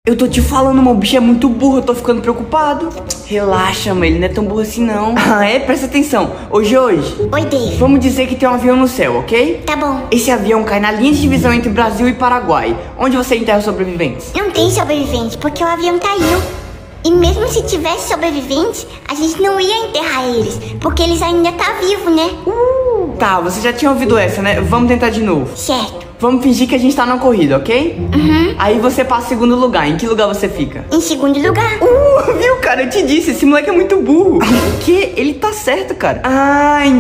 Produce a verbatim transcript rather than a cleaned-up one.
Eu tô te falando, meu bicho é muito burro, eu tô ficando preocupado. Relaxa, mãe, ele não é tão burro assim não. Ah, é? Presta atenção. Hoje, hoje. Oi, Dave. Vamos dizer que tem um avião no céu, ok? Tá bom. Esse avião cai na linha de divisão entre Brasil e Paraguai. Onde você enterra os sobreviventes? Não tem sobrevivente, porque o avião caiu. E mesmo se tivesse sobreviventes, a gente não ia enterrar eles, porque eles ainda tá vivos, né? Uh, tá, você já tinha ouvido essa, né? Vamos tentar de novo. Certo. Vamos fingir que a gente tá na corrida, ok? Uhum. Aí você passa em segundo lugar. Em que lugar você fica? Em segundo lugar. Uh, viu, cara? Eu te disse, esse moleque é muito burro. O quê? Ele tá certo, cara. Ah,